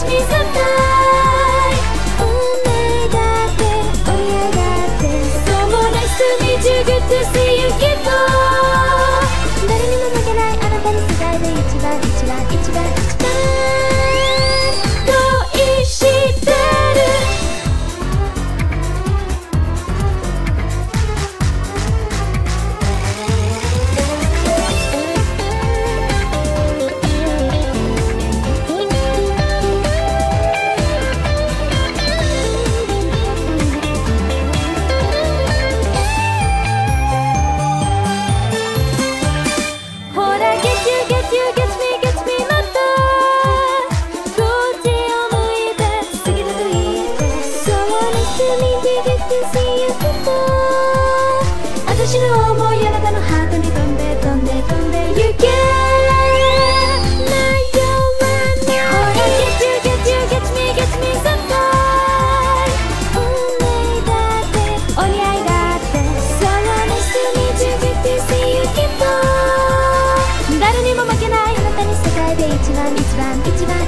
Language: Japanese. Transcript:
me sometime. 運命だって折り合いだって So nice to meet you, good to see you きっと誰にも負けないあなたに世界で一番一番一番一番恋してる私の想いあなたのハートに飛んで飛んで飛んで行け迷わないほら Get you get you get me get me sometime 運命だって折り合いだって So nice to meet you good to see you きっと誰にも負けないあなたに世界で一番一番一番